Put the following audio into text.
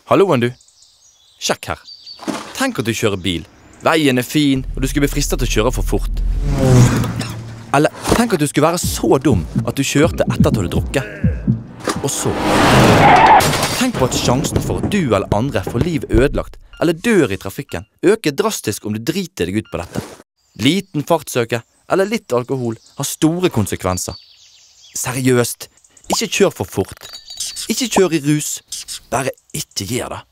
Halloen du. Sjekk her. Tenk at du kjører bil. Veien fin, og du skulle bli fristet til å kjøre for fort. Eller tenk at du skulle være så dum at du kjørte etter at du hadde drukket. Og så tenk på at sjansen for at du eller andre får liv ødelagt eller dør i trafikken øker drastisk om du driter deg ut på dette. Liten fartsøke eller litt alkohol har store konsekvenser. Seriøst, ikke kjør for fort. Ikke kjør i rus. Bare ikke gjør det.